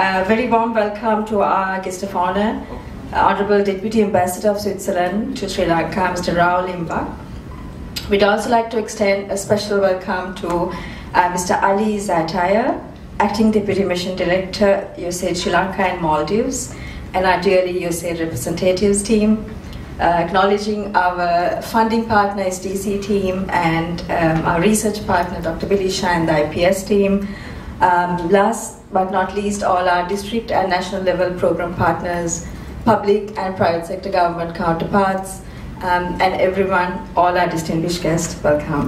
A very warm welcome to our guest of honor, Honorable Deputy Ambassador of Switzerland to Sri Lanka, Mr. Rao Limba. We'd also like to extend a special welcome to Mr. Ali Zataya, Acting Deputy Mission Director, USAID Sri Lanka and Maldives, and our dearly USAID representatives team. Acknowledging our funding partner, SDC team, and our research partner, Dr. Bilisha, and the IPS team. Last but not least, all our district and national level program partners, public and private sector government counterparts, and everyone, all our distinguished guests, welcome.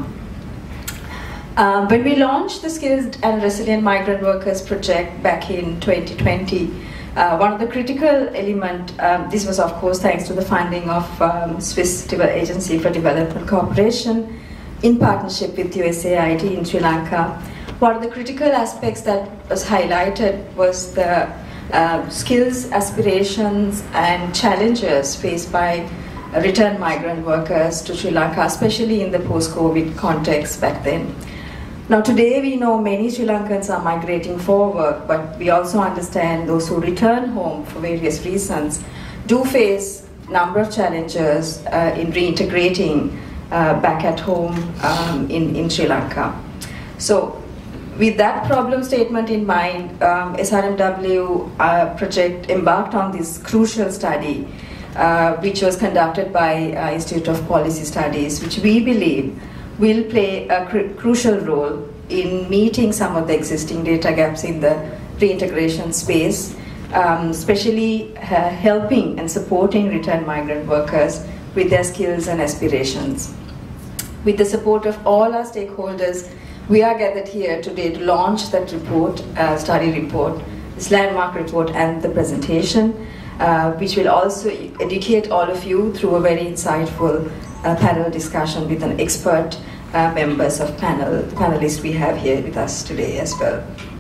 When we launched the Skilled and Resilient Migrant Workers project back in 2020, one of the critical elements, this was of course thanks to the funding of Swiss Agency for Development Cooperation in partnership with USAID in Sri Lanka. One of the critical aspects that was highlighted was the skills, aspirations and challenges faced by returned migrant workers to Sri Lanka, especially in the post-COVID context back then. Now today we know many Sri Lankans are migrating for work, but we also understand those who return home for various reasons do face a number of challenges in reintegrating back at home in Sri Lanka. So with that problem statement in mind, SRMW project embarked on this crucial study which was conducted by Institute of Policy Studies, which we believe will play a crucial role in meeting some of the existing data gaps in the reintegration space, especially helping and supporting returned migrant workers with their skills and aspirations. With the support of all our stakeholders, we are gathered here today to launch that report, study report, this landmark report and the presentation, which will also educate all of you through a very insightful panel discussion with an expert members of panelists we have here with us today as well.